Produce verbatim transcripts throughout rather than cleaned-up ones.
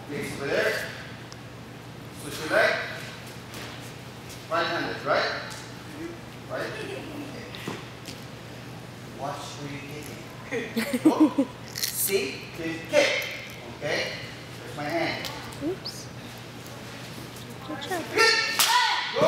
Kicks over there. Switch your leg. Right-handed, right? Right? Watch where you're kicking. Go. See? Then kick. Okay? There's my hand. Oops. Good job. Go!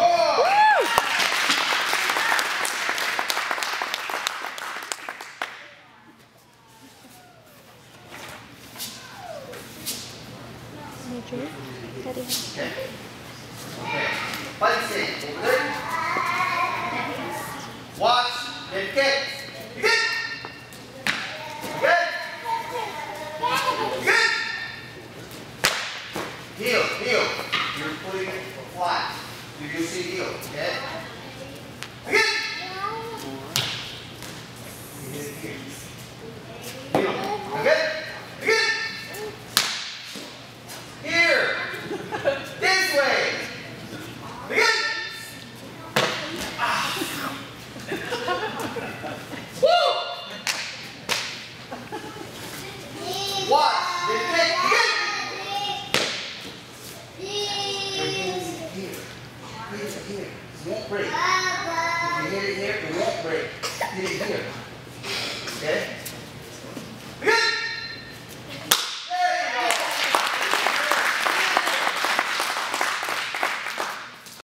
Major, steady. Okay. Okay. Body stand. Over there. Watch. Then kick. Kick. Good. Good. Heel. Heel. You're putting it flat. You can see heel. Okay. Good. You hit it here. Heel. Okay. Good. Here. This way. Begin. Ah. Woo. Watch. Then kick. Begin. Here. Hit it here. It won't break. If you hit it here, it won't break. Hit it here. Okay?